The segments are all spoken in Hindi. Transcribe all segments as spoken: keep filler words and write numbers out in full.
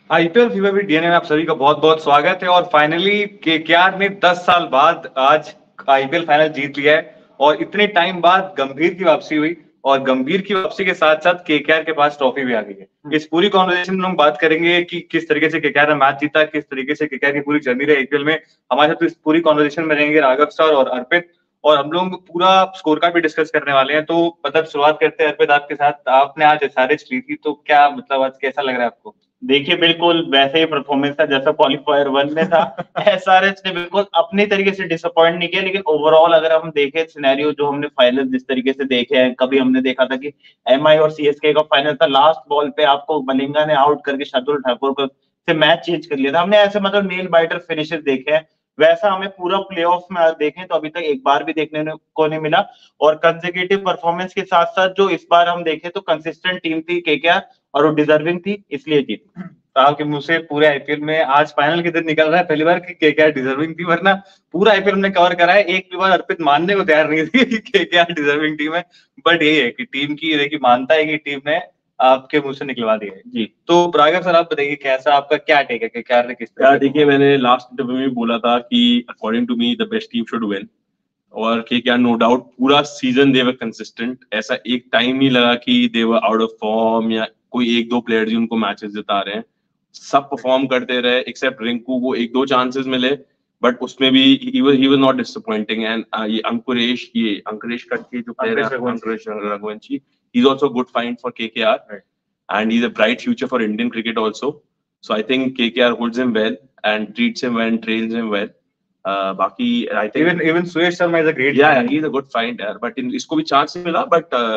आईपीएल फीवर विद डीएनए में आप सभी का बहुत बहुत स्वागत है। और फाइनली केकेआर ने दस साल बाद आज आईपीएल फाइनल जीत लिया है और इतने टाइम बाद गंभीर की वापसी हुई और गंभीर की वापसी के साथ साथ केकेआर के पास ट्रॉफी भी आ गई है। इस पूरी कॉन्वर्सेशन में हम बात करेंगे कि किस तरीके से केकेआर ने मैच जीता, किस तरीके से केकेआर की पूरी जर्नी रही आईपीएल में। हमारे साथ इस पूरी कॉन्वर्सेशन में रहेंगे राघव सर और अर्पित, और हम लोग पूरा स्कोर कार्ड भी डिस्कस करने वाले हैं। तो मतलब शुरुआत करते हैं अर्पित आपके साथ। आपने आज एसआरएच ली थी, तो क्या मतलब आज कैसा लग रहा है आपको? देखिए, बिल्कुल वैसे ही परफॉर्मेंस था जैसा क्वालिफायर वन में था। एसआरएच ने बिल्कुल अपनी तरीके से डिसअपॉइंट नहीं किया, लेकिन ओवरऑल अगर हम देखें सिनेरियो जो हमने फाइनल जिस तरीके से देखे हैं, कभी हमने देखा था कि एमआई और सीएसके का फाइनल था, लास्ट बॉल पे आपको मलिंगा ने आउट करके शार्दुल ठाकुर को से मैच चेंज कर लिया था। हमने ऐसे मतलब नेल बाइटर फिनिशेस देखे हैं, वैसा हमें पूरा प्लेऑफ में देखें तो अभी तक एक बार भी देखने को नहीं मिला। और कंसेक्यूटिव परफॉर्मेंस के साथ साथ जो इस बार हम देखें तो कंसिस्टेंट टीम थी केकेआर और वो डिजर्विंग थी, इसलिए जीती। साहब के मुंह से पूरे आईपीएल में आज फाइनल के दिन निकल रहा है पहली बार कि केकेआर डिजर्विंग थी, वरना पूरा आईपीएल हमने कवर करा है। एक भी बार अर्पित मानने को तैयार नहीं थी कि केकेआर डिजर्विंग टीम है, बट ये है कि टीम की देखिए मानता है कि टीम ने आपके मुंह से निकलवा दिया है जी। तो राघव सर आप बताइए कैसा आपका क्या टेक है केकेआर ने किस तरह? देखिए, मैंने लास्ट इंटरव्यू में बोला था कि according to me the best team should win, और केकेआर नो डाउट पूरा सीजन दे वर कंसिस्टेंट। ऐसा एक टाइम नहीं लगा कि they were out of form या कोई एक दो प्लेयर्स ही उनको मैचेस जिता रहे हैं। सब परफॉर्म करते रहे एक्सेप्ट रिंकू को एक दो चांसेस मिले, बट उसमें भी he was he was not disappointing. And ये अंकुरेश ये अंकुरेश करके जो प्लेयर है, Ankuresh Raghuvanshi, he is also good find for KKR and he's a bright future for Indian cricket also. So I think K K R holds him well and treats him well and trains him well. Uh, बाकी I think even even Suyesh Sharma is a great yeah, yeah he's a good find यार, but in इसको भी chance नहीं मिला, but uh,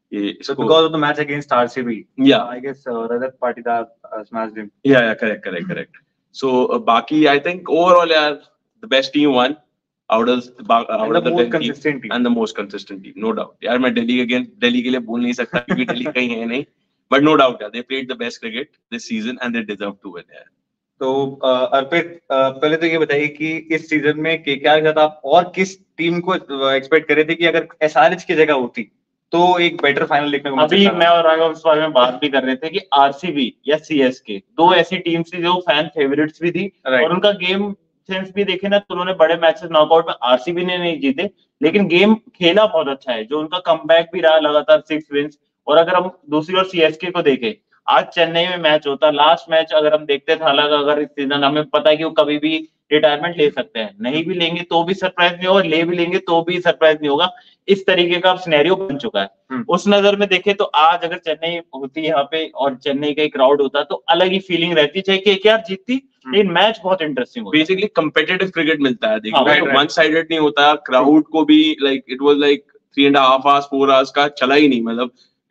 so because of the match against R C B, yeah I guess uh, Rajat Patidar uh, smashed him. Yeah, yeah, correct, correct, correct. So uh, बाकी I think overall यार the best team won out of the out and of the the most consistent team. team and the most consistent team, no doubt. यार मैं दिल्ली के दिल्ली के लिए बोल नहीं सकता क्योंकि दिल्ली कहीं है नहीं, but no doubt yeah, they played the best cricket this season and they deserve to win yeah. तो अर्पित पहले तो ये बताइए कि इस सीजन में केकेआर के साथ आप और किस टीम को एक्सपेक्ट करे थे कि अगर एसआरएच की जगह होती तो एक बेटर फाइनल देखने को मिल सकता? अभी मैं और राघव इस बारे में बात भी कर रहे थे कि आरसीबी या सीएसके दो ऐसी टीम्स थी जो फैन फेवरेट्स भी थी और उनका गेम सेंस भी देखे ना तो उन्होंने बड़े मैचेस नॉकआउट में आरसीबी ने नहीं जीते, लेकिन गेम खेला बहुत अच्छा है। जो उनका कमबैक भी रहा लगातार सिक्स विंस। और अगर हम दूसरी ओर सीएसके को देखें, आज चेन्नई में मैच होता, लास्ट मैच अगर हम देखते थे, हालांकि अगर इस सीजन हमें पता है कि वो कभी भी रिटायरमेंट ले सकते हैं, नहीं भी लेंगे तो भी सरप्राइज नहीं होगा, ले भी लेंगे तो भी सरप्राइज नहीं होगा, इस तरीके का सिनेरियो बन चुका है। उस नजर में देखें तो आज अगर चेन्नई होती यहाँ पे और चेन्नई का क्राउड होता तो अलग ही फीलिंग रहती, चाहे केकेआर जीतती, लेकिन मैच बहुत इंटरेस्टिंग होता। बेसिकली कंपेटिटिव क्रिकेट मिलता है, देखिए वन साइडेड नहीं होता। क्राउड को भी like it was like three and half hours four hours का चला ही नहीं, मतलब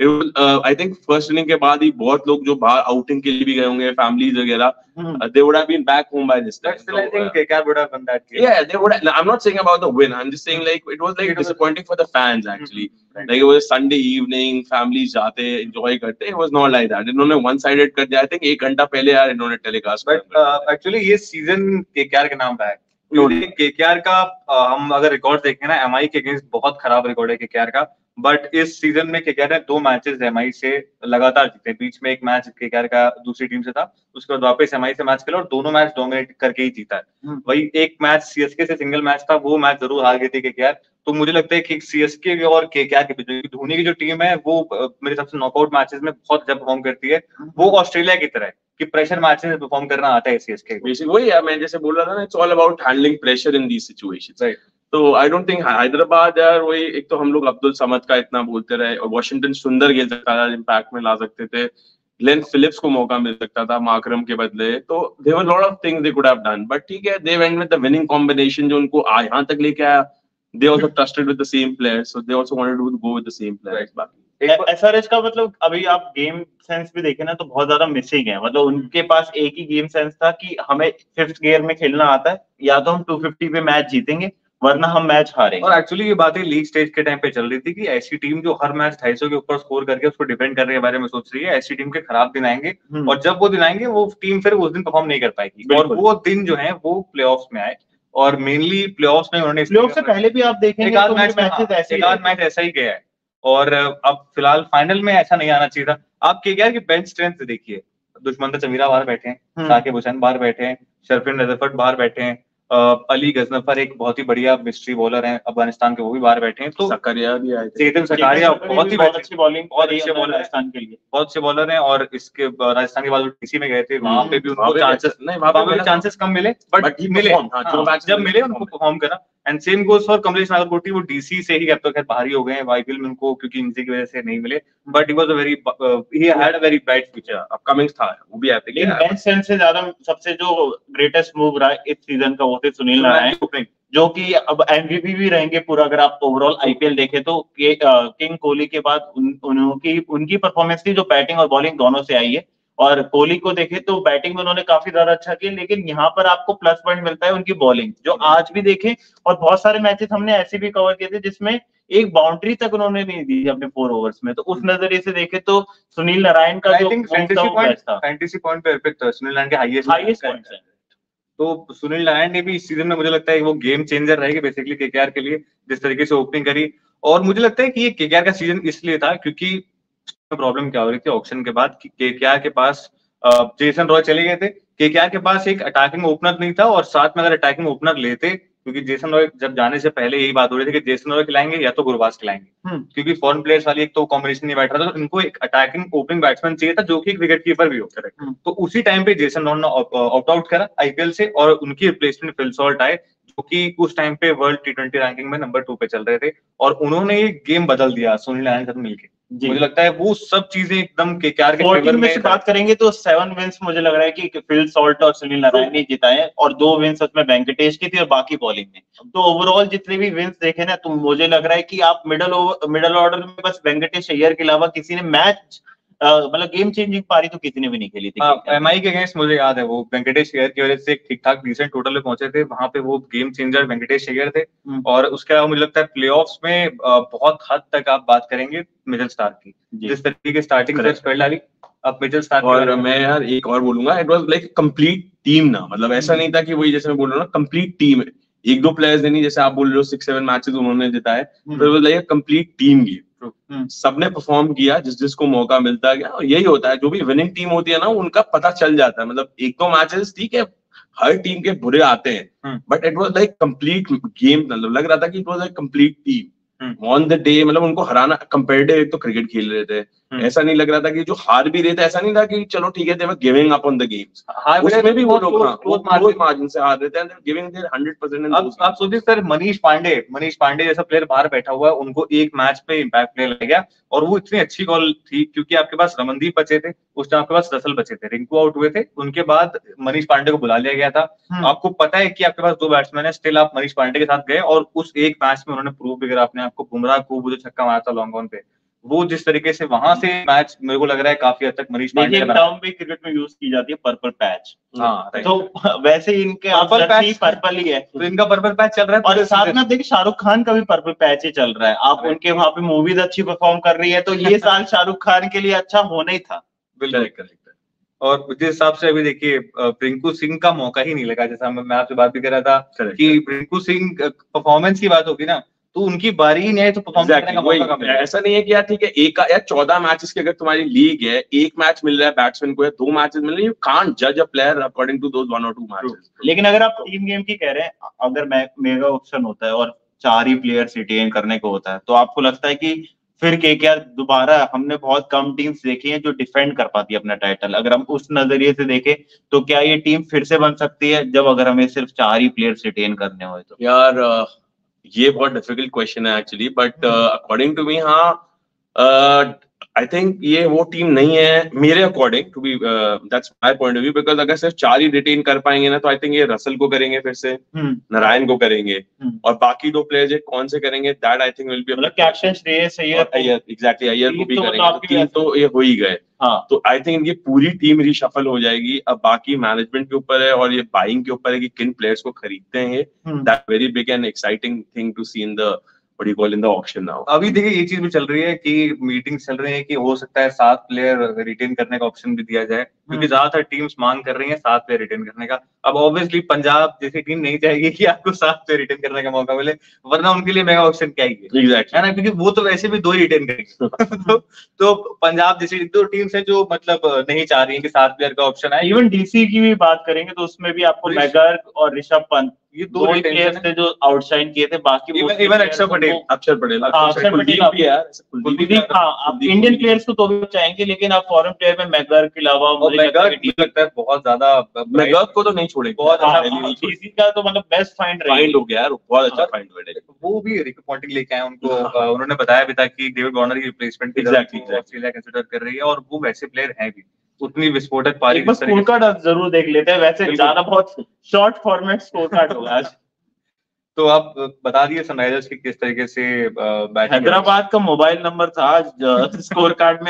आई थिंक फर्स्ट इनिंग के बाद ही बहुत लोग जो बाहर आउटिंग के लिए भी गए होंगे, फैमिलीज वगैरह, they would have been back home by this time. But still, I think K K R would have won that game. Yeah, they would have, I'm not saying about the win, I'm just saying like it was like disappointing for the fans actually. Right. Like it was Sunday evening, families जाते enjoy करते, it was not like that. इन्होंने one sided कर दिया। I think एक घंटा पहले यार इन्होंने टेलीकास्ट। But uh, actually ये सीजन केकेआर के नाम पे है। केकेआर का हम अगर रिकॉर्ड देखें ना, एमआई के अगेंस्ट बहुत खराब रिकॉर्ड है केकेआर का, बट इस सीजन में केकेआर ने दो मैचेस एमआई से लगातार जीते। बीच में एक मैच केकेआर का दूसरी टीम से था, उसके बाद वापस एमआई से मैच खेला और दोनों मैच डोमिनेट करके ही जीता है। वही एक मैच सीएसके से सिंगल मैच था, वो मैच जरूर हार गई थी केकेआर। तो मुझे लगता है कि सीएसके और केकेआर के बीच धोनी की जो टीम है वो मेरे हिसाब से नॉकआउट मैचेस में बहुत अच्छा परफॉर्म करती है। वो ऑस्ट्रेलिया की तरह है कि प्रेशर मैचेस में परफॉर्म करना आता है सीएसके को। बेसिकली वही है, मैं जैसे बोल रहा था ना, it's all about handling pressure in these situations, right. तो आई डोंट थिंक हैदराबाद यार, वही एक तो हम लोग अब्दुल समद का इतना बोलते रहे, और वॉशिंगटन सुंदर खेल सकता था, इम्पैक्ट में ला सकते थे, ग्लेन फिलिप्स को मौका मिल सकता था माकरम के बदले, तो there were lot of things they could have done, but ठीक है, they went with the winning combination जो उनको यहां तक लेके आया। They also trusted with the same players, so they also wanted to go with the same players. Right. SRH का मतलब अभी आप गेम सेंस भी देखें ना तो बहुत ज्यादा मिसिंग है। मतलब उनके पास एक ही गेम सेंस था कि हमें फिफ्थ गियर में खेलना आता है, या तो हम टू फिफ्टी पे मैच जीतेंगे वरना हम मैच हारेंगे। और एक्चुअली ये बातें लीग स्टेज के टाइम पे चल रही थी कि ऐसी टीम जो हर मैच ढाई सौ के ऊपर स्कोर करके उसको डिफेंड करने के बारे में सोच रही है, ऐसी टीम के खराब दिन आएंगे और जब वो दिन आएंगे वो टीम फिर उस दिन परफॉर्म नहीं कर पाएगी। और वो दिन जो है वो प्लेऑफ्स में आए, और मेनली प्लेऑफ्स में उन्होंने प्लेऑफ से पहले भी आप देखेंगे तो मैच ऐसे एक आध मैच ऐसा ही गया है, और अब फिलहाल फाइनल में ऐसा नहीं आना चाहिए था। आप केकेआर की बेंच स्ट्रेंथ देखिए, दुश्मन चमीरा बाहर बैठे हैं, साकिब हुसैन बाहर बैठे हैं, शरफिन रज़फ़त बाहर बैठे हैं, अली गजनफर एक बहुत ही बढ़िया मिस्ट्री बॉलर हैं अफगानिस्तान के, वो भी बाहर बैठे हैं। तो सकारिया भी आए थे, चेतन सकारिया बहुत ही बहुत अच्छी बॉलिंग, बहुत अच्छे बॉलर राजस्थान के लिए, बहुत अच्छे बॉलर हैं। और इसके राजस्थान के बाद टीसी में गए थे, वहां पे भी उनको चांसेस नहीं, वहां पे भी चांसेस कम मिले, बट मिले, जब मिले उनको परफॉर्म करा। And same goes for Kamlesh Nagarkoti, वो डीसी से ही अब तक बाहर ही हो गए हैं आईपीएल में, उनको क्योंकि इंजरी की वजह से नहीं मिले, but he was a very he had a very bright future, upcoming था, वो भी आते हैं। बेंच सेंस से ज्यादा सबसे जो ग्रेटेस्ट मूव रहा इस सीजन का वो थे सुनील नारायण, जो कि अब एमवीपी भी रहेंगे पूरा। अगर आप ओवरऑल आईपीएल देखें तो के, आ, किंग कोहली के बाद उन, उनकी उनकी परफॉर्मेंस थी जो बैटिंग और बॉलिंग दोनों से आई है। और कोहली को देखे तो बैटिंग में उन्होंने काफी ज्यादा अच्छा किया, लेकिन यहाँ पर आपको प्लस पॉइंट मिलता है उनकी बॉलिंग, जो आज भी देखें। और बहुत सारे मैचेस हमने ऐसे भी कवर किए थे जिसमें एक बाउंड्री तक उन्होंने नहीं दी अपने फोर ओवर्स में, तो उस नजरिए से देखे तो सुनील नारायण का जो फैंटेसी पॉइंट था, फैंटेसी पॉइंट पे अर्पित सुनील नारायण के हाईएस्ट हाईएस्ट पॉइंट्स हैं। तो सुनील नारायण ने भी इस सीजन में मुझे लगता है कि वो गेम चेंजर रहेगी बेसिकली केकेआर के लिए, जिस तरीके से ओपनिंग करी। और मुझे लगता है कि ये केकेआर का सीजन इसलिए था क्योंकि प्रॉब्लम क्या हो रही थी ऑक्शन के बाद, केकेआर के पास जेसन रॉय चले गए थे, केकेआर के पास एक अटैकिंग ओपनर नहीं था, और साथ में अगर अटैकिंग ओपनर लेते, क्योंकि जेसन रॉय जब जाने से पहले यही बात हो रही थी कि जेसन रॉय खिलाएंगे या तो गुरबाज खिलाएंगे, क्योंकि फॉरेन प्लेयर्स वाली एक तो कॉम्बिनेशन नहीं बैठ रहा था, तो इनको एक अटैकिंग ओपनिंग बैट्समैन चाहिए था जो कि एक विकेट कीपर भी हो। तो उसी टाइम पे जेसन रॉय ने ऑप्ट आउट करा आईपीएल से, और उनकी रिप्लेसमेंट फिल सॉल्ट आए, जो कि उस टाइम पे वर्ल्ड टी ट्वेंटी रैंकिंग में नंबर टू पे चल रहे थे, और उन्होंने ये गेम बदल दिया सुनील नारायण के साथ मिलकर। मुझे लगता है वो सब चीजें एकदम केकेआर के फेवर में। बात करेंगे तो सेवन विंस मुझे लग रहा है कि फिल सॉल्ट और सुनील नारायण ने जिताए, और दो विंस उसमें वेंकटेश की थी और बाकी बॉलिंग में। तो ओवरऑल जितने भी विंस देखे ना, तो मुझे लग रहा है कि आप मिडल ओवर मिडल ऑर्डर में बस वेंकटेश अय्यर के अलावा किसी ने मैच मतलब गेम चेंजिंग पारी तो किसी ने भी नहीं खेली थी। एमआई के अगेंस्ट मुझे याद है वो वेंकटेश अय्यर की वजह से ठीक ठाक डिसेंट टोटल पे पहुंचे थे, वहां पे वो गेम चेंजर वेंकटेश अय्यर थे। और उसके अलावा मुझे लगता है प्लेऑफ्स में बहुत हद तक आप बात करेंगे मिचेल स्टार्क की, जिस तरीके की स्टार्टिंग कर डाली अब मिचेल स्टार्क। और मैं यार एक और बोलूंगा, it was like complete team ना, मतलब ऐसा नहीं था कि वही जैसे मैं बोल रहा हूँ ना कंप्लीट टीम, एक दो प्लेयर्स नहीं, जैसे आप बोल रहे हो सिक्स सेवन मैचेस उन्होंने जिताए, तो it was like a complete team game, सबने परफॉर्म किया जिस जिसको मौका मिलता गया। और यही होता है, जो भी विनिंग टीम होती है ना उनका पता चल जाता है, मतलब एक दो मैचेस ठीक है हर टीम के बुरे आते हैं, but it was like complete game, मतलब लग रहा था कि it was like complete team on the day, मतलब उनको हराना कंपेरेटिव एक तो क्रिकेट खेल रहे थे, ऐसा नहीं लग रहा था कि जो हार भी रहे थे, ऐसा नहीं था कि चलो ठीक है they were giving up on the games, उसमें भी वो लोग क्लोज मार्जिन से हार रहे थे, गिविंग देयर हंड्रेड परसेंट। अब आप सोचिए सर, मनीष पांडे मनीष पांडे जैसा प्लेयर बाहर बैठा हुआ है, उनको एक मैच पे इंपैक्ट प्ले लग गया, और वो इतनी अच्छी कॉल थी क्योंकि आपके पास रमनदीप बचे थे, उस टाइम आपके पास रसल बचे थे, रिंकू आउट हुए थे, उनके बाद मनीष पांडे को बुला लिया गया था। आपको पता है कि आपके पास दो बैट्समैन है, स्टिल आप मनीष पांडे के साथ गए, और उस एक मैच में उन्होंने प्रूव भी करा अपने आपको। बुमराह को वो जो छक्का मारा था लॉन्ग ऑन पे, वो जिस तरीके से वहां से मैच मेरे को लग रहा है काफी हद तक मनीष पांडे का टर्म भी क्रिकेट में यूज की जाती है, पर्पल पैच। हाँ, तो वैसे इनके पर्पल पैच पर्पल ही है, तो इनका पर्पल पैच चल रहा है। और साथ में आप देखिए शाहरुख खान का भी पर्पल पैच ही चल रहा है। आप उनके वहां पे मूवीज अच्छी परफॉर्म कर रही है, तो ये साल शाहरुख खान के लिए अच्छा होना ही था। बिल्कुल करेक्ट। और जिस हिसाब से अभी देखिए रिंकू सिंह का मौका ही नहीं लगा, जैसा मैं आपसे बात भी कर रहा था कि रिंकू सिंह परफॉर्मेंस की बात होगी ना, तो उनकी बारी ही नहीं है, तो परफॉर्म करने का मौका कम है। ऐसा नहीं है कि यार ठीक है एक या चौदह मैचेस की अगर तुम्हारी लीग है, एक मैच मिल रहा है बैट्समैन को या दो मैचेस मिल रहे हैं, यू कांट जज a player according to those one और टू मैचेस। लेकिन अगर आप टीम गेम की कह रहे हैं, अगर मैं मेगा ऑप्शन होता है और चार ही प्लेयर्स रिटेन करने को होता है, तो आपको लगता है कि फिर केकेआर दोबारा, हमने बहुत कम टीम्स देखी हैं जो डिफेंड कर पाती है अपना टाइटल, अगर हम उस नजरिए से देखें तो क्या ये टीम फिर से बन सकती है जब अगर हमें सिर्फ चार ही प्लेयर्स रिटेन करने हो? तो यार uh... ये बहुत डिफिकल्ट क्वेश्चन है actually, but according to me हाँ आई थिंक ये वो टीम नहीं है मेरे according to be, that's my point of view, because अगर सिर्फ चार ही रिटेन कर पाएंगे ना, तो आई थिंक ये रसल को करेंगे, फिर से नारायण को करेंगे, और बाकी दो प्लेयर्स कौन से करेंगे that I think will be, मतलब कैप्टन श्रेयस अय्यर, एग्जैक्टली अय्यर को भी करेंगे, तीन तो ये हो ही गए। हाँ, तो आई थिंक इनकी पूरी टीम रिशफल हो जाएगी। अब बाकी मैनेजमेंट के ऊपर है और ये बाइंग के ऊपर है कि किन प्लेयर्स को खरीदते हैं, that very big and exciting thing to see in the what do you call in the auction now. अभी देखिए ये चीज भी चल रही है कि मीटिंग चल रही है कि हो सकता है सात प्लेयर रिटेन करने का ऑप्शन भी दिया जाए, क्योंकि ज्यादातर टीम्स मांग कर रही हैं सात प्लेयर रिटेन करने का। अब ऑब्वियसली पंजाब जैसी टीम नहीं चाहेगी कि आपको सात प्लेयर रिटेन करने का मौका मिले, वरना उनके लिए मेगा ऑप्शन क्या ही है, Exactly. है ना, क्योंकि वो तो वैसे भी दो ही रिटेन करेंगे। तो, तो पंजाब जैसी दो टीम्स है जो मतलब नहीं चाह रही है कि सात प्लेयर का ऑप्शन आए। इवन डीसी की भी बात करेंगे तो उसमें भी आपको मैकगर्क और ऋषभ पंत ये दो ही प्लेयर्स थे जो आउटशाइन किए थे, बाकी इवन अक्षर पटेल अक्षर पटेल अक्षर पटेल भी यार, कुलदीप, हाँ आप इंडियन प्लेयर्स को तो भी चाहेंगे, लेकिन आप फॉरेन प्लेयर में मैकगर्क के अलावा मुझे लगता है बहुत ज्यादा मैकगर्क को तो नहीं छोड़ेंगे, बहुत डीसी का तो मतलब बेस्ट फाइंड फाइंड हो गया यार, बहुत अच्छा फाइंड हुआ है। वो भी रिकी पॉन्टिंग लेके आए उनको, उन्होंने बताया भी था कि डेविड वार्नर की रिप्लेसमेंट ऑस्ट्रेलिया कंसीडर कर रही है, और वो वैसे प्लेयर हैं भी, उतनी विस्फोटक पारी। बस स्कोर कार्ड जरूर देख लेते हैं, वैसे ज्यादा बहुत शॉर्ट फॉर्मेट स्कोर कार्ड होगा आज। तो आप बता दिए सनराइजर्स की किस तरीके से बैटिंग। हैदराबाद का मोबाइल नंबर था आज स्कोर कार्ड में,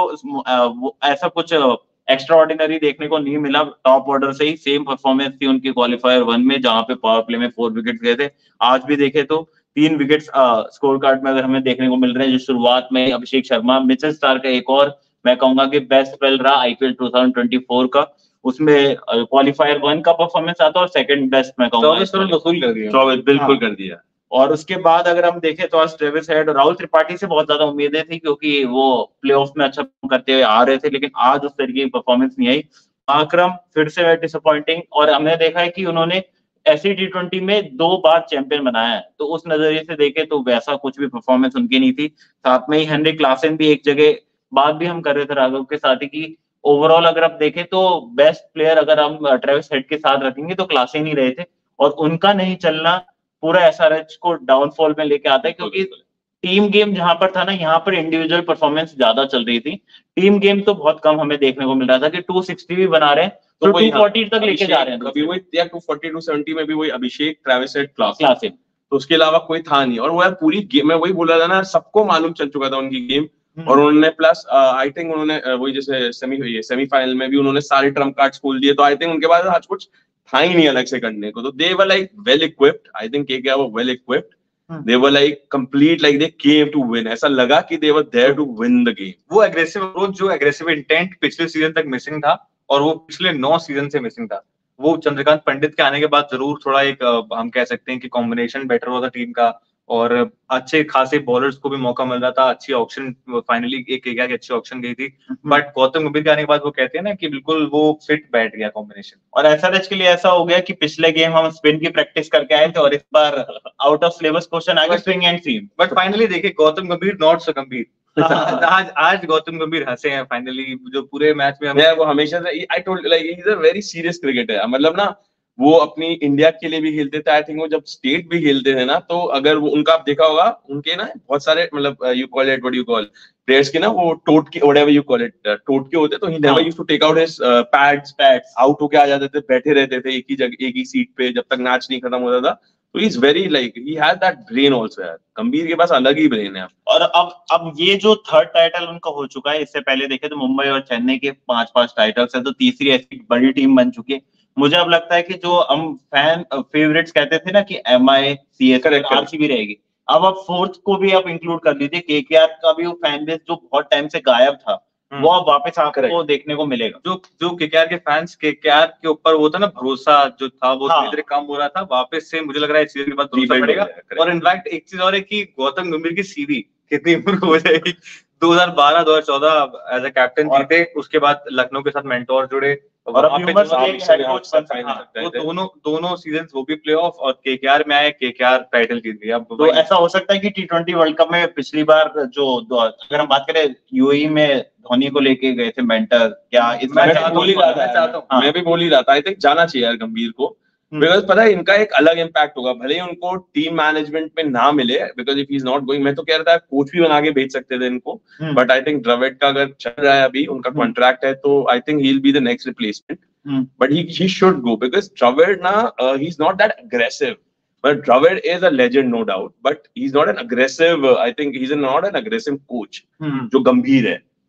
आपको ऐसा कुछ एक्स्ट्रा ऑर्डिनरी देखने को नहीं मिला। टॉप ऑर्डर से ही सेम परफॉर्मेंस थी उनकी क्वालिफायर वन में, जहां पे पावर प्ले में फोर विकेट गए थे। आज भी देखे तो तीन विकेट्स स्कोर कार्ड में अगर हमें देखने को मिल रहे हैं, जो शुरुआत में अभिषेक शर्मा, मिचेल स्टार्क का एक और मैं कहूंगा कि बेस्ट स्पेल रहा IPL two thousand twenty four का, उसमें क्वालिफायर वन का परफॉर्मेंस आता है और सेकंड बेस्ट मैं कहूंगा चौबीस करोड़ वसूल कर दिया, चौबीस बिल्कुल कर दिया। और उसके बाद अगर हम देखें तो आज ट्रेविस हेड और राहुल त्रिपाठी से बहुत ज्यादा उम्मीदें थी, क्योंकि वो प्लेऑफ में अच्छा करते हुए आ रहे थे, लेकिन आज उस तरीके की परफॉर्मेंस नहीं आई। आक्रम फिर से डिसअपॉइंटिंग, और हमने देखा है कि उन्होंने ऐसी टी ट्वेंटी में दो बार चैंपियन बनाया है, तो उस नजरिए से देखें तो वैसा कुछ भी परफॉर्मेंस उनकी नहीं थी। साथ में ही हेनरी क्लासन भी एक जगह, बात भी हम कर रहे थे राघव के साथ ही कि ओवरऑल अगर आप देखें तो बेस्ट प्लेयर अगर हम ट्रेविस हेड के साथ रखेंगे तो क्लासन ही रहे थे, और उनका नहीं चलना पूरा एसआरएच को डाउनफॉल में लेके आता है, क्योंकि टीम गेम जहां पर था ना, यहाँ पर इंडिविजुअल परफॉर्मेंस ज्यादा चल रही थी। टीम गेम तो बहुत कम हमें देखने को मिल रहा था कि टू सिक्सटी भी बना रहे हैं तो टू फोर्टी तक लेके जा रहे हैं। कभी वही या टू फोर्टी टू सेवेंटी में भी वही अभिषेक, ट्रेविस हेड, क्लासन, तो उसके अलावा कोई था नहीं। और वो यार पूरी गेम में वही बोला था ना, सबको मालूम चल चुका था उनकी गेम, और उन्होंने प्लस आई थिंक उन्होंने वही जैसे सेमी हुई है, सेमीफाइनल में भी उन्होंने सारे ट्रम्प कार्ड्स खोल दिए, तो आई थिंक उनके पास आज कुछ था ही नहीं अलग से करने को। तो they were like well equipped, I think KKR were well equipped, they were like complete, like they came to win, ऐसा लगा कि they were there to win the game। वो एग्रेसिव अप्रोच, जो एग्रेसिव इंटेंट पिछले सीजन तक मिसिंग था, और वो पिछले नौ सीजन से मिसिंग था, वो चंद्रकांत पंडित के आने के बाद जरूर थोड़ा एक हम कह सकते हैं कि कॉम्बिनेशन बेटर हुआ था टीम का, और अच्छे खासे बॉलर्स को भी मौका मिल रहा था। अच्छी ऑक्शन फाइनली एक केकेआर की अच्छी ऑक्शन गई थी, बट गौतम गंभीर के आने के बाद वो कहते हैं ना कि बिल्कुल वो फिट बैठ गया कॉम्बिनेशन। और एसआरएच के लिए ऐसा हो गया कि पिछले गेम हम स्पिन की प्रैक्टिस करके आए थे, और इस बार आउट ऑफ सिलेबस क्वेश्चन आ गया swing and seam, but finally देखिए गौतम गंभीर नॉट सो गंभीर। आज आज गौतम गंभीर हंसे हैं फाइनली, जो पूरे मैच में हमें वो हमेशा से I told like he is a very serious cricketer, मतलब ना वो अपनी इंडिया के लिए भी खेलते थे, आई थिंक वो जब स्टेट भी खेलते थे ना, तो अगर वो उनका आप देखा होगा, उनके ना बहुत सारे मतलब you call it what you call players के ना वो टोट के व्हाटएवर यू कॉल इट टोट के होते, तो he never used to take out his pads pads out होके आ जाते थे, बैठे रहते थे एक ही जगह एक ही सीट पे जब तक मैच नहीं खत्म होता था। तो he is very like he has that brain also यार, गंभीर के पास अलग ही ब्रेन है। और अब अब ये जो थर्ड टाइटल उनका हो चुका है, इससे पहले देखे तो मुंबई और चेन्नई के पांच पांच टाइटल्स है, तो तीसरी ऐसी बड़ी टीम बन चुकी है। मुझे अब लगता है कि जो हम फैन फेवरेट्स कहते थे ना कि एमआई, सीएसके, आरसीबी रहेगी, अब आप फोर्थ को भी आप इंक्लूड कर लीजिए, केकेआर का भी वो फैन बेस जो बहुत टाइम से गायब था, वो अब वापस आपको देखने को मिलेगा। जो जो केकेआर के फैंस केकेआर के ऊपर वो था ना भरोसा जो था, वो धीरे धीरे कम हो रहा था, वापस से मुझे लग रहा है इस सीजन के बाद भरोसा पड़ेगा। और इनफैक्ट एक चीज और है कि गौतम गंभीर की सीवी कितनी इंप्रूव हो जाएगी। दो हज़ार बारह दो हज़ार चौदह एज ए कैप्टन जीते, उसके बाद लखनऊ के साथ मेंटोर जुड़े, और अब ह्यूमर्स के एक हेड कोच बन सकते हैं। वो दोनों दोनों सीजन्स वो भी प्लेऑफ और केकेआर में आए, केकेआर टाइटल जीत गया। अब तो ऐसा हो सकता है कि टी ट्वेंटी वर्ल्ड कप में पिछली बार जो अगर हम बात करें यूएई में धोनी को लेके गए थे मेंटर, क्या इस मैं बोल ही रहा था, मैं भी बोल ही रहा था, आई थिंक जाना चाहिए यार गंभीर को, बिकॉज पता है इनका एक अलग इम्पैक्ट होगा, भले ही उनको टीम मैनेजमेंट में ना मिले, because if he is not going, मैं तो कह रहा था कोच भी बना के भेज सकते थे इनको, बट आई थिंक द्रविड का अगर चल रहा है अभी उनका कॉन्ट्रैक्ट है, तो I think he will be the next replacement, but he he should go, because Dravid ना he is not that aggressive, but Dravid is a legend no doubt, but he's not an aggressive, I think he's not an aggressive coach जो गंभीर है,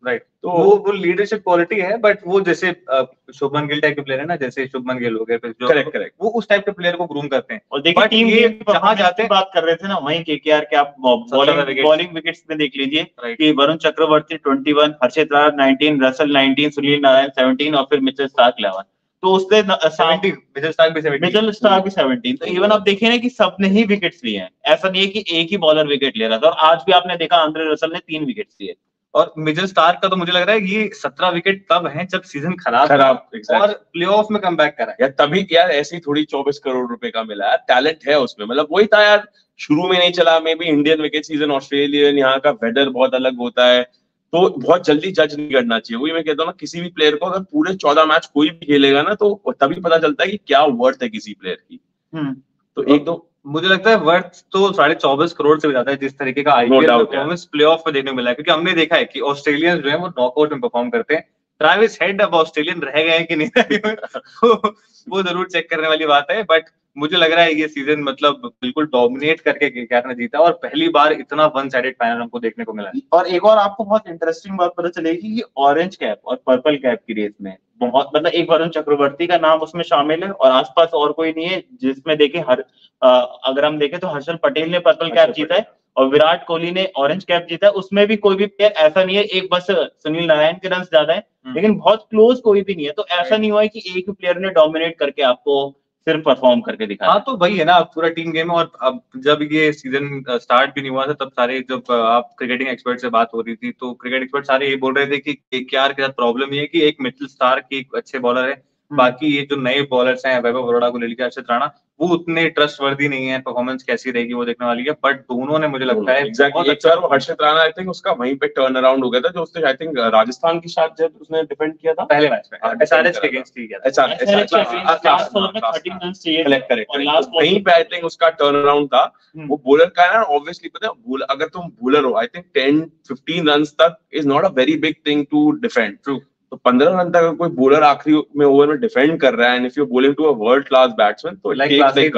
राइट तो वो वो लीडरशिप क्वालिटी है, बट वो जैसे शुभमन गिल टाइप के प्लेयर है ना, जैसे शुभमन गिल हो गए, जो करेक्ट करेक्ट वो उस टाइप के प्लेयर को ग्रूम करते हैं। और देखिए टीम ये जहां जाते हैं बात कर रहे थे ना, वहीं केकेआर के आप बॉलिंग बॉलिंग विकेट्स में देख लीजिए कि वरुण चक्रवर्ती इक्कीस, हर्षित राणा उन्नीस, रसल उन्नीस, सुनील नारायण सत्रह और फिर मिचेल स्टार्क इलेवन। तो उससे मिचेल स्टार्क भी सत्रह मिचेल स्टार्क भी सत्रह। तो इवन आप देखिए ना कि सबने ही विकेट्स लिए हैं, ऐसा नहीं है कि एक ही बॉलर विकेट ले रहा था। और आज भी आपने देखा आंद्रे रसल ने तीन विकेट्स लिए। और मिचेल स्टार्क का तो मुझे लग रहा है ये सत्रह विकेट तब हैं जब सीजन खराब खराब और प्लेऑफ में कमबैक करा यार, तभी यार ऐसी थोड़ी चौबीस करोड़ रुपए का मिला है, टैलेंट है उसमें। मतलब वही था यार, शुरू में नहीं चला, maybe Indian wicket season, Australian, यहाँ का वेदर बहुत अलग होता है, तो बहुत जल्दी जज नहीं करना चाहिए। वही मैं कहता हूँ ना, किसी भी प्लेयर को अगर पूरे चौदह मैच कोई भी खेलेगा ना, तो तभी पता चलता है कि क्या वर्थ है किसी प्लेयर की। तो एक दो मुझे लगता है वर्थ तो साढ़े चौबीस करोड़ से भी ज्यादा है, जिस तरीके का आईपीएल परफॉर्मेंस प्लेऑफ में देखने को मिला है। क्योंकि हमने देखा है कि ऑस्ट्रेलियंस जो है वो नॉकआउट में परफॉर्म करते हैं। ट्रेविस हेड अब ऑस्ट्रेलियन रह गए हैं कि नहीं वो, वो जरूर चेक करने वाली बात है। बट मुझे लग रहा है ये सीजन मतलब बिल्कुल डोमिनेट करके केकेआर ने जीता, और पहली बार इतना वन साइडेड फाइनल हमको देखने को मिला है। और एक और आपको बहुत इंटरेस्टिंग बात पता चलेगी कि ऑरेंज कैप और पर्पल कैप की रेस में बहुत, मतलब एक वरुण चक्रवर्ती का नाम उसमें शामिल है और आसपास और कोई नहीं है जिसमें देखे हर आ, अगर हम देखें तो हर्षल पटेल ने पर्पल कैप जीता है और विराट कोहली ने ऑरेंज कैप जीता है। उसमें भी कोई भी प्लेयर ऐसा नहीं है, एक बस सुनील नारायण के रन ज्यादा है लेकिन बहुत क्लोज कोई भी नहीं है। तो ऐसा नहीं हुआ है कि एक प्लेयर ने डोमिनेट करके आपको सिर्फ परफॉर्म करके दिखा। हाँ, तो वही है ना, पूरा टीम गेम है। और अब जब ये सीजन स्टार्ट भी नहीं हुआ था, तब सारे जब आप क्रिकेटिंग एक्सपर्ट से बात हो रही थी, तो क्रिकेट एक्सपर्ट सारे ये बोल रहे थे कि केकेआर के साथ प्रॉब्लम ये है कि एक मिचेल स्टार्क एक अच्छे बॉलर है, बाकी ये जो नए बॉलर्स हैं, वैभव अरोड़ा को ले लीजिए, हर्षित राणा, वो उतने ट्रस्टवर्दी नहीं है। परफॉर्मेंस कैसी रहेगी वो देखने वाली है। बट दोनों ने मुझे लगता है exactly, एक बार हर्षित राणा आई थिंक उसका वहीं पे टर्न अराउंड हो गया था, जो उसने आई थिंक राजस्थान के साथ जब उसने डिफेंड किया था पहले मैच में एसआरएच के अगेंस्ट ही किया था। वहीं पे आई थिंक उसका टर्न अराउंड था। वो बॉलर का है ना, ऑब्वियसली पता है, अगर तुम बॉलर हो, I think ten fifteen run तक is not a very big thing to defend. True, तो पंद्रह रन तक अगर कोई बॉलर आखिरी में ओवर में डिफेंड कर रहा है, and if you bowling to a world class batsman, तो लाइक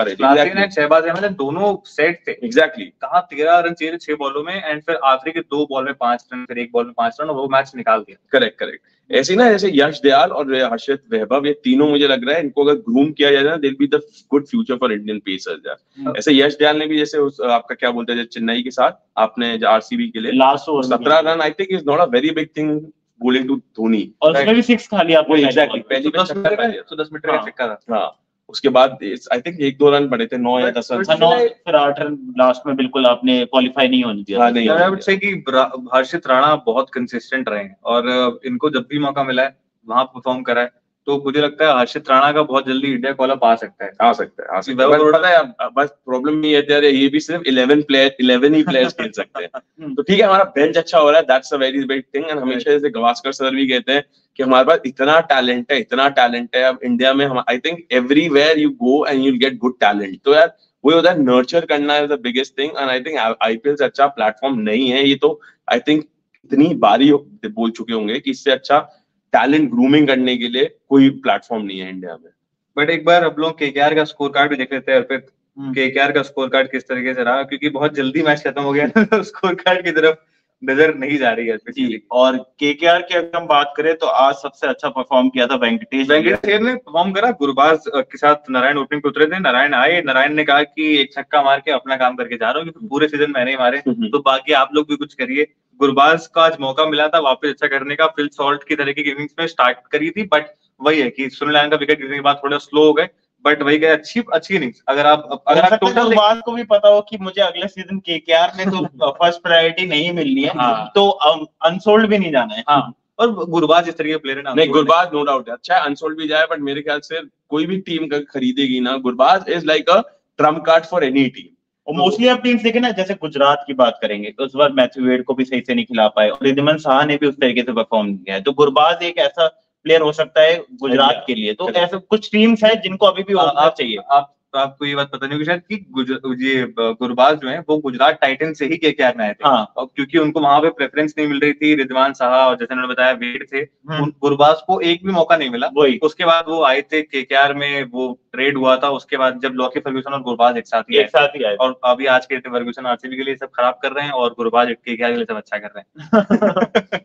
शहबाज अहमद दोनों सेट थे। एग्जैक्टली, कहां तेरह रन चाहिए छह बॉलों में, एंड फिर आखिरी के दो बॉल में पांच रन, फिर एक बॉल में पांच रन, और वो मैच निकाल दिया। करेक्ट करेक्ट ऐसे ना, जैसे यश दयाल और हर्षित वैभव, ये तीनों मुझे लग रहा है इनको अगर ग्रूम किया जाए ना, will be the good future for Indian pacers यार। ऐसे यश दयाल ने भी जैसे उस, आपका क्या बोलते हैं, चेन्नई के साथ आपने आरसीबी के लिए लास्ट ओवर सत्रह run, I think is not a very big thing bowling to Dhoni, और उसमें भी सिक्स खा लिया आपने। एग्जैक्टली, पहली दस मिनट का तो दस मिनट का छक्का था। हाँ, उसके बाद आई थिंक एक दो रन बढ़े थे, नौ या दस रन, नौ फिर आठ रन लास्ट में, बिल्कुल आपने क्वालिफाई नहीं होने दिया। नहीं, आई वुड से कि हर्षित राणा बहुत कंसिस्टेंट रहे हैं, और इनको जब भी मौका मिला है वहां परफॉर्म करा है। तो मुझे लगता है हर्षित राणा का बहुत जल्दी इंडिया कॉल अप आ सकता है आ सकता है आ सकता है बस पता है, बस प्रॉब्लम ये है, ये भी सिर्फ इलेवन प्लेयर इलेवन ही प्लेयर्स खेल सकते हैं। तो ठीक है, हमारा बेंच अच्छा हो रहा है, that's a very big thing. And हमेशा जैसे गवास्कर सर भी कहते हैं कि हमारे पास इतना टैलेंट है, इतना टैलेंट है अब इंडिया में। हम I think everywhere you go and you will get good talent. तो यार वही होता है, नर्चर करना is the biggest thing. And I think IPL से अच्छा प्लेटफॉर्म नहीं है ये, तो आई थिंक इतनी बारी बोल चुके होंगे कि इससे अच्छा टैलेंट ग्रूमिंग करने के लिए कोई प्लेटफॉर्म नहीं है इंडिया में। बट एक बार अब लोग केकेआर का स्कोर कार्ड भी देख लेते हैं, अर्पित, केकेआर का स्कोर कार्ड किस तरीके से रहा, क्योंकि बहुत जल्दी मैच खत्म हो गया स्कोर कार्ड की तरफ नजर नहीं जा रही है जी। और केकेआर की अगर हम बात करें तो आज सबसे अच्छा परफॉर्म किया था वेंकटेश वेंकटेश ने परफॉर्म करा। गुरबाज के साथ नारायण ओपनिंग पे उतरे थे, नारायण आए, नारायण ने कहा कि एक छक्का मार के अपना काम करके जा रहा हूँ, क्योंकि पूरे सीजन मैंने ही मारे, तो बाकी आप लोग भी कुछ करिए। गुरबाज का आज मौका मिला था वापस अच्छा करने का, फिल सॉल्ट की तरह की इनिंग्स में स्टार्ट करी थी, बट वही है कि सुनील नारायण का विकेट गिरने के बाद थोड़ा स्लो हो गए, बट वही गए अच्छी अच्छी इनिंग्स। अगर आप अगर आप टोटल बात को भी पता हो कि मुझे अगले सीजन केकेआर में तो फर्स्ट प्रायोरिटी नहीं मिलनी है, हाँ। तो अनसोल्ड भी नहीं जाना है। हाँ, और गुरबाज इस तरह के प्लेयर है ना, नहीं गुरबाज नो डाउट है, चाहे अनसोल्ड भी जाए, बट मेरे ख्याल से कोई भी टीम का खरीदेगी ना, Gurbaz is like a trump card for any team. और मोस्टली आप टीम्स देखें ना, जैसे गुजरात की बात करेंगे तो उस बार मैथ्यू वेड को भी सही से नहीं खिला पाए, और रिद्धिमान साहा ने भी उस तरीके से परफॉर्म किया है। तो गुरबाज एक ऐसा प्लेयर हो सकता है गुजरात के लिए। तो ऐसे कुछ टीम्स हैं जिनको अभी भी ओपनर चाहिए। आप आपको ये बात पता नहीं होगी शायद कि ये गुरबाज जो है वो गुजरात टाइटन से ही केकेआर में आए थे, हाँ। और क्योंकि उनको वहां पे प्रेफरेंस नहीं मिल रही थी, रिद्धिमान साहा और जैसे उन्होंने बताया वेड थे, उन गुरबाज को एक भी मौका नहीं मिला। वही उसके बाद वो आए थे केकेआर में, वो ट्रेड हुआ था, उसके बाद जब लॉकी फर्ग्यूसन और गुरबाज एक साथ ही एक साथ ही आए, और अभी आज के फर्ग्यूसन आरसीबी के लिए सब खराब कर रहे हैं और गुरबाज केकेआर के लिए सब अच्छा कर रहे हैं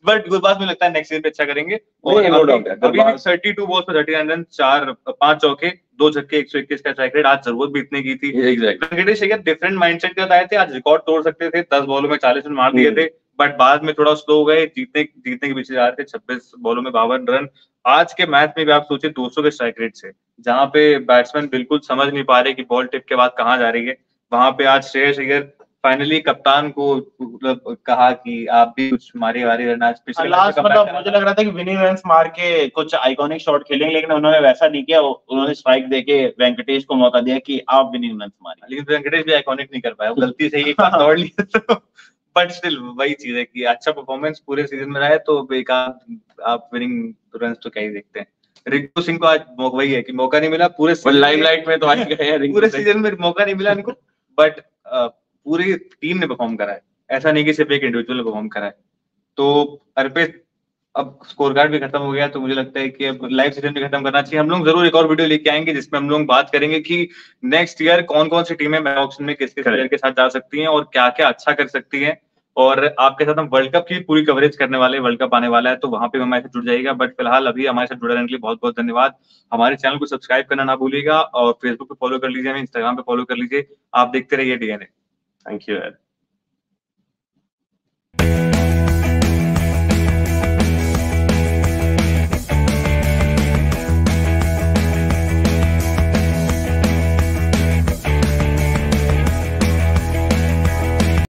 बट गुरबाज में लगता है नेक्स्ट सीजन पे अच्छा करेंगे। और अभी गुरबाज थर्टी टू बॉल्स पे थर्टी नाइन रन, चार पांच चौके, दो छक्के, एक सौ इक्कीस का स्ट्राइक रेट। आज जरूरत भी इतने की थी। वेंकटेश अय्यर डिफरेंट माइंडसेट के साथ आए थे, आज रिकॉर्ड तोड़ सकते थे, दस बॉलों में चालीस रन मार दिए थे, बट बाद में थोड़ा स्लो हो गए, जीतने जीतने के पीछे जा रहे थे, छब्बीस बॉलों में बावन रन। आज के मैच में भी आप सोचिए दो सौ के स्ट्राइक रेट से, जहां पे बैट्समैन बिल्कुल समझ नहीं पा रहे कि बॉल टिप के बाद कहाँ जा रही है, वहां पे आज श्रेयस अय्यर फाइनली कप्तान को मतलब कहा कि आप भी कुछ मारे वारे रन आज पिछले लास्ट मतलब मुझे लग रहा था कि विनिंग रन्स मार के कुछ आइकॉनिक शॉट खेलेंगे, लेकिन उन्होंने वैसा नहीं किया। उन्होंने स्ट्राइक देके वेंकटेश को मौका दिया कि आप विनिंग रन्स मारिए, लेकिन वेंकटेश भी आइकॉनिक नहीं कर पाया, गलती से ही एक बार दौड़ लिया तो बट स्टिल वही चीज है कि अच्छा परफॉर्मेंस पूरे सीजन में रहा है तो बेकार आप विनिंग रन्स तो क्या ही देखते हैं। रिंकू सिंह को आज वही है कि मौका नहीं मिला पूरे लाइमलाइट में, तो आज गए हैं पूरे सीजन में मौका नहीं मिला इनको, बट पूरी टीम ने परफॉर्म करा है, ऐसा नहीं कि सिर्फ एक इंडिविजुअल ने परफॉर्म करा है। तो अर्पित अब स्कोर कार्ड भी खत्म हो गया, तो मुझे लगता है कि अब लाइव सेशन भी खत्म करना चाहिए। हम लोग जरूर एक और वीडियो लेके आएंगे जिसमें हम लोग बात करेंगे कि नेक्स्ट ईयर कौन कौन सी टीमें मैच ऑक्शन में किस किस प्लेयर के साथ जा सकती हैं और क्या क्या अच्छा कर सकती हैं, और आपके साथ हम वर्ल्ड कप की पूरी कवरेज करने वाले, वर्ल्ड कप आने वाला है तो वहां पे हमारे साथ जुड़ जाएगा। बट फिलहाल अभी हमारे साथ जुड़े रहने के लिए बहुत बहुत धन्यवाद। हमारे चैनल को सब्सक्राइब करना ना भूलिएगा और फेसबुक पे फॉलो कर लीजिए, हमें इंस्टाग्राम पे फॉलो कर लीजिए। आप देखते रहिए डीएनए। थैंक यू यार।